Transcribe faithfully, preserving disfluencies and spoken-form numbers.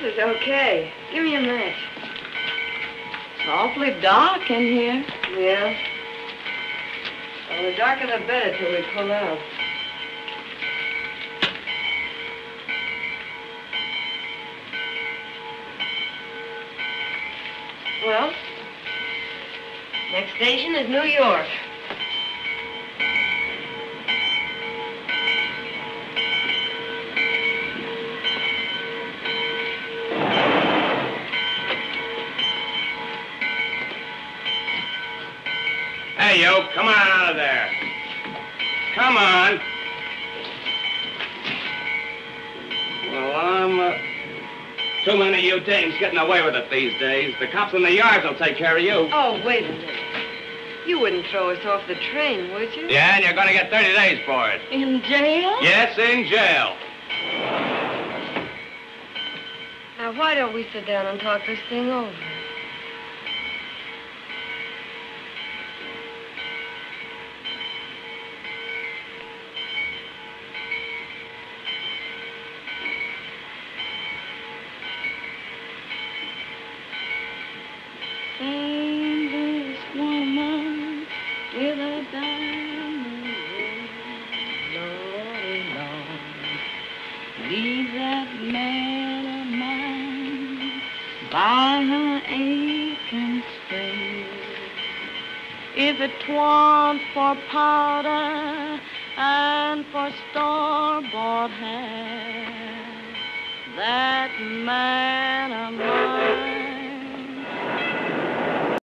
is okay. Give me a match. It's awfully dark in here. Yeah? Well, the darker the better till we pull out. Well, next station is New York. Hey, you, come on out of there. Come on. Well, I'm, uh, too many of you dames getting away with it these days. The cops in the yards will take care of you. Oh, wait a minute. You wouldn't throw us off the train, would you? Yeah, and you're going to get thirty days for it. In jail? Yes, in jail. Now, why don't we sit down and talk this thing over? Sing this woman with a diamond ring. Lordy, Lord, leave that man of mine by her aching string. If it wa'n't for powder and for store-bought hair, that man of mine